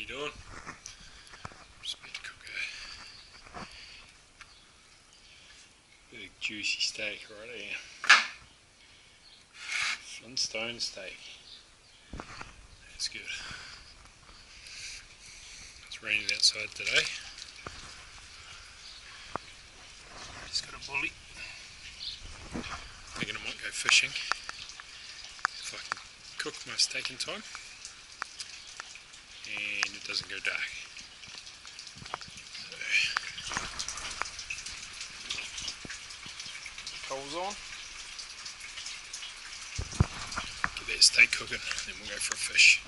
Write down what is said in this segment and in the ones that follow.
you doing? Just about to cook a big juicy steak right here. Flintstone steak. That's good. It's raining outside today. Just got a bully. Thinking I might go fishing if I can cook my steak in time and it doesn't go dark. So, coals on. Get that steak cooking, then we'll go for a fish.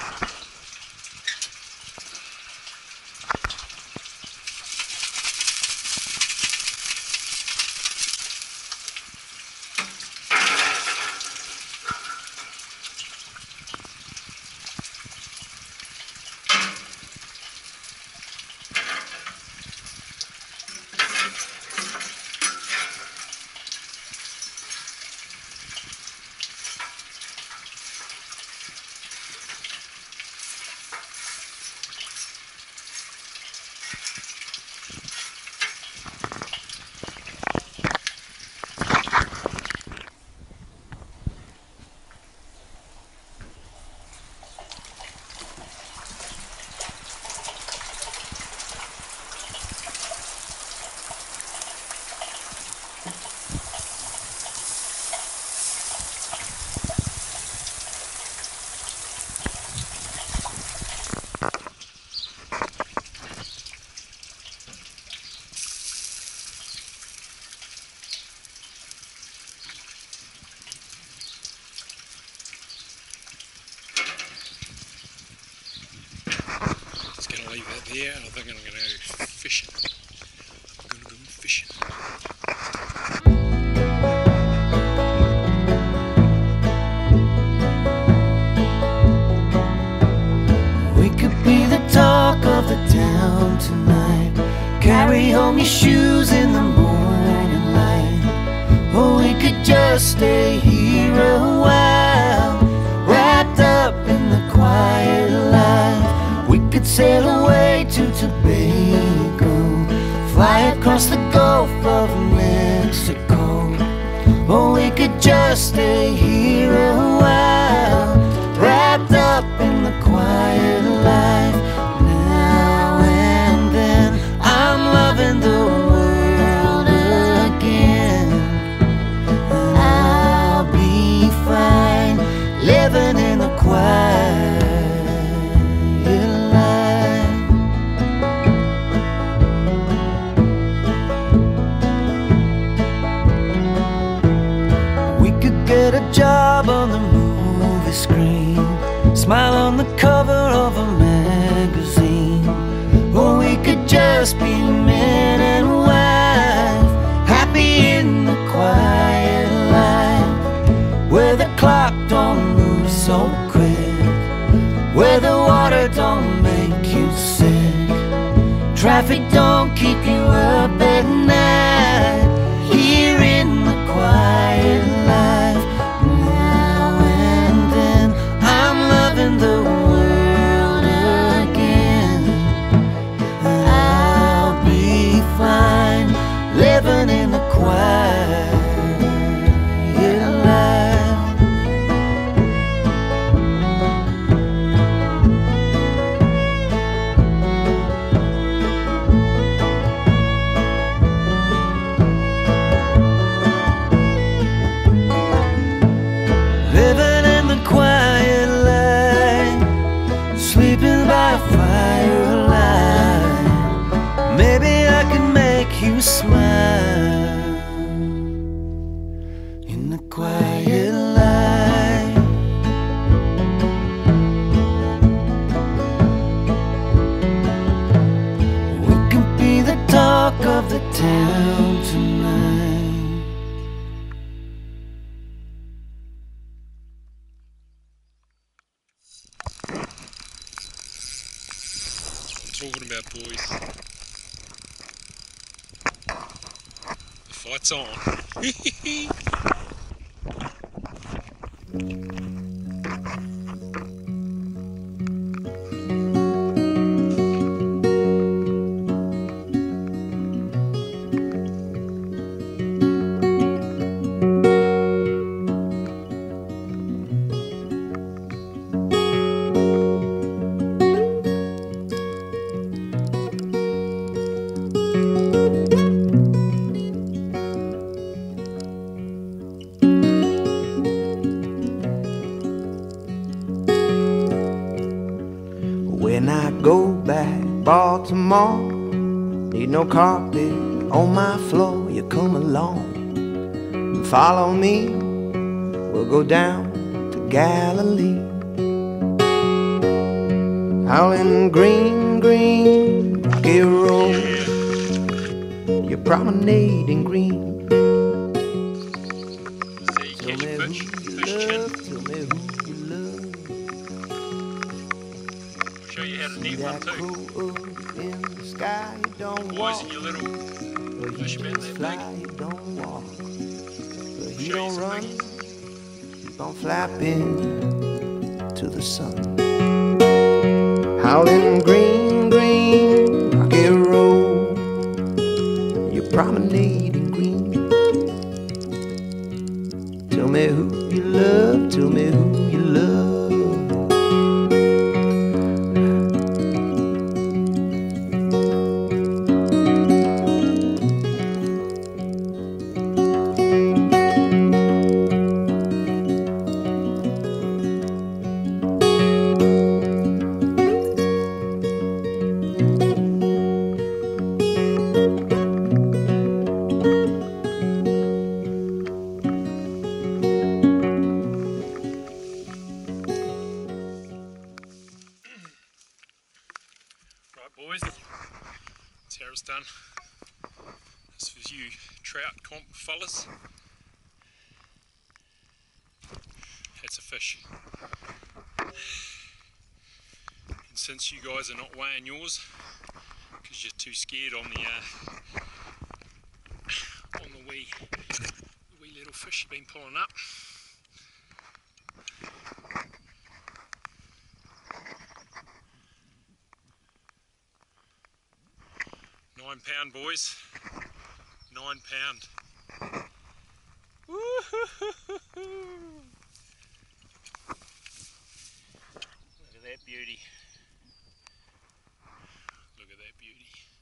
Leave that there, and I think I'm going to go fishing. I'm going to go fishing. We could be the talk of the town tonight. Carry home your shoes in the morning light. Or we could just stay here a while, wrapped up in the quiet life. We could sail away to Tobago, fly across the Gulf of Mexico. Or we could just stay here a while, wrapped up in the quiet life. Now and then I'm loving the world again. I'll be fine living in the quiet. Get a job on the movie screen, smile on the cover of a magazine. Or we could just be man and wife, happy in the quiet life, where the clock don't move so quick, where the water don't make you sick, traffic don't keep you up at night, here in the quiet life. The world again. I'll be fine living in the quiet life. Living in the quiet life, sleeping by firelight. Maybe I can make you smile in the quiet light. We can be the talk of the town tonight. Talking about, boys. The fight's on. When I go back Baltimore, need no carpet on my floor. You come along and follow me, we'll go down to Galilee. Out in green, green rocky road, you promenade in green. Tell me who you love, tell me who you love. I'll show you how to net one too. In the sky, you don't Boys walk, and your little but he fish about just that fly, big. you don't walk, but he Show you don't some run, biggies. keep on flapping to the sun. Howling green, green rocky road, you promenade in green. Tell me who you love, tell me who you love. Right boys, that's how it's done. This was you trout comp fellas. That's a fish. And since you guys are not weighing yours, because you're too scared on the wee little fish you've been pulling up. £9 boys, £9. Look at that beauty. Look at that beauty.